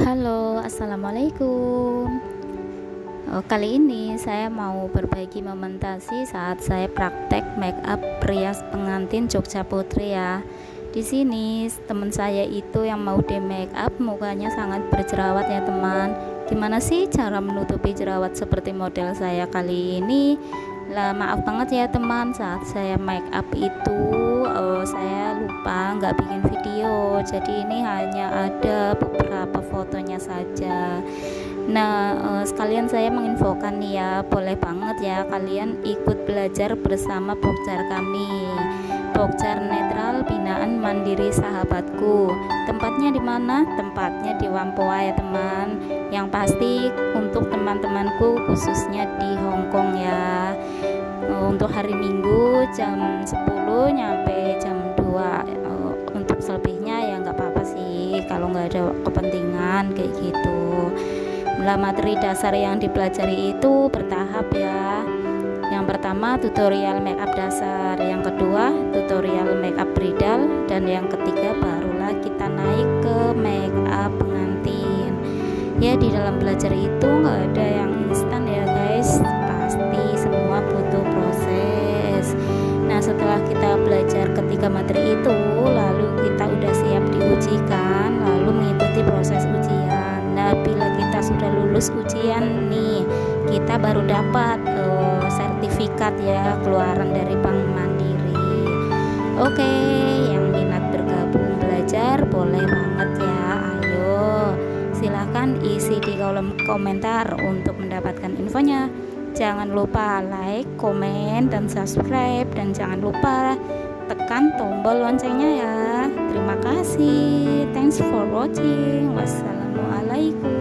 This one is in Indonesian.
Halo, assalamualaikum. Kali ini saya mau berbagi momentasi saat saya praktek make up rias pengantin Jogja Putri ya. Di sini teman saya itu yang mau di make up mukanya sangat berjerawat ya teman. Gimana sih cara menutupi jerawat seperti model saya kali ini? Lah maaf banget ya teman, saat saya make up itu saya lupa nggak bikin video, jadi ini hanya ada beberapa fotonya saja. Nah, sekalian saya menginfokan nih ya, boleh banget ya kalian ikut belajar bersama Pokjar kami, Pokjar Netral Binaan Mandiri Sahabatku. Tempatnya di mana? Tempatnya di Whampoa ya teman. Yang pasti untuk teman-temanku khususnya di Hongkong ya. Untuk hari Minggu jam 10 nyampe jam 2. Untuk selebihnya ya nggak apa-apa sih kalau nggak ada kepentingan kayak gitu. Materi dasar yang dipelajari itu bertahap ya. Yang pertama tutorial make up dasar, yang kedua tutorial make up bridal, dan yang ketiga barulah kita naik ke make up pengantin. Ya di dalam belajar itu nggak ada yang instan ya guys, pasti semua butuh proses. Nah setelah kita belajar ketiga materi itu, lalu kita udah siap diujikan, lalu mengikuti proses ujian. Nah bila kita sudah lulus ujian nih, kita baru dapat sertifikat ya, keluaran dari Bank Mandiri. Oke, yang minat bergabung belajar boleh banget ya, ayo silahkan isi di kolom komentar untuk mendapatkan infonya. Jangan lupa like, komen, dan subscribe, dan jangan lupa tekan tombol loncengnya ya. Terima kasih, thanks for watching. Wassalamualaikum.